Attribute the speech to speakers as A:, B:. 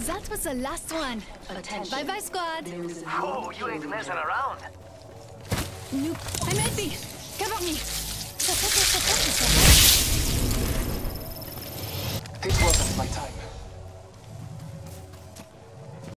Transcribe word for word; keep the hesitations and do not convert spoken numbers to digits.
A: That was the last one.
B: Attention.
A: Bye bye, squad.
C: Oh, you ain't messing around.
A: Nope. I'm empty. Cover me.